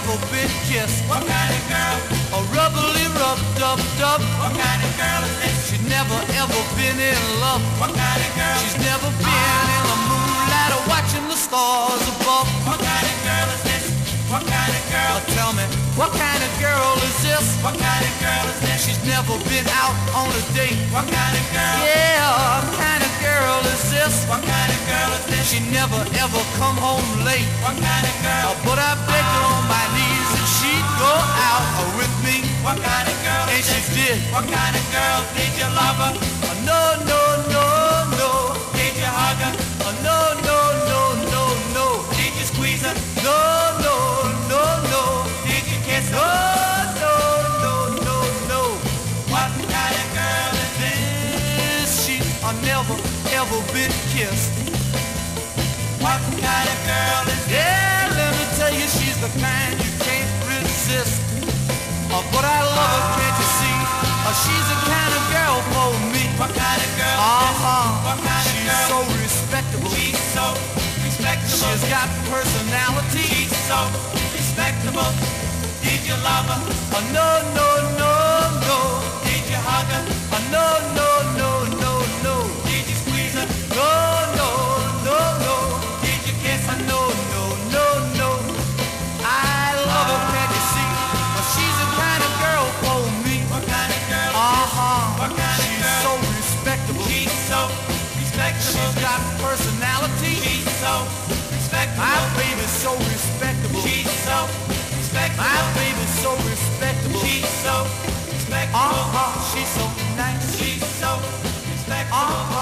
ever been kissed. What kind of girl? A rubbly rub dub dub. What kind of girl is this? She's never ever been in love. What kind of girl? She's never been in the moonlight or watching the stars above. What kind of girl is this? What kind of girl? Tell me, what kind of girl is this? What kind of girl is this? She's never been out on a date. What kind of girl? Yeah, what kind of girl is this? What kind of girl is this? She never ever come home late. What kind of girl? But I begged her on my knees that she'd go out with me. What kind of girl And is she this? did. What kind of girl? Did you love her? No, no, no, no. Did you hug her? No, no, no, no, no. Did you squeeze her? No, no, no, no. Did you kiss No, her? no, no, no, no. What kind of girl is this? She's never ever been kissed. What kind of girl is this? Yeah, let me tell you, she's the kind you can't resist. But I love her, can't you see? She's the kind of girl for me. What kind of girl is this? What kind of She's girl? so respectable. She's so respectable. She's got personality. She's so respectable. Did you love her? No, no, no, no. Did you hug her? No, no, no, no, no. Did you squeeze her? No, no, no, no. Did you kiss her? No, no, no, no. I love her, can't you see? She's the kind of girl for me. What kind of girl? What kind of She's girl? so respectable. She's so respectable. She's got personality. She's so respectable. My baby's so respectable. She's so respectable. My baby's so respectable. She's so respectable. She's so nice. She's so respectable.